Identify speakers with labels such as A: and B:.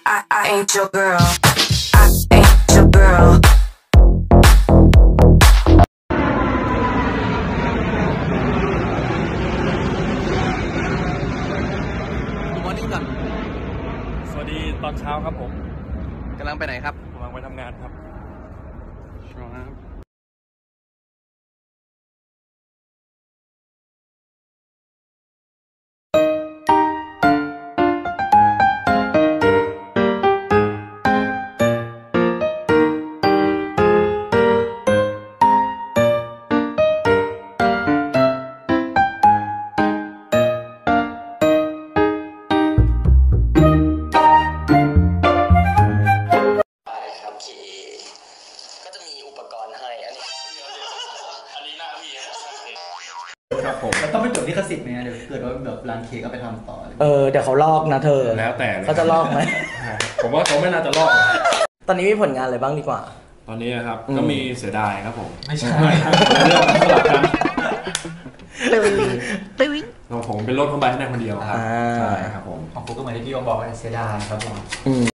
A: I ain't your girl. I ain't your girl.
B: วันนี้ก่อน
C: สวัสดีตอนเช้าครับผม
B: กำลังไปไหนครับ
C: กำลังไปทำงานครับ
B: ครับผมมันต้องไปจดลิขสิทธิ์ไหมเดี๋ยวเกิดว่าแบบร้านเค้กเอาไปทำต่อ
D: เดี๋ยวเขาลอกนะเธอ
C: แล้วแต่
D: เขาจะลอกไหม
C: ผมว่าเขาไม่น่าจะลอก
D: ตอนนี้มีผลงานอะไรบ้างดีกว่า
C: ตอนนี้นะครับก็มีเสียดายครับผม
D: ไม่ใช่
C: เรื่องสลับกัน
D: ตึ้ง
C: ผมเป็นรถเข้าไปให้ได้คนเดียวครับใช่ครับผม
B: ของฟุกก็เหมือนที่พี่โอบอกเสียดายครับผม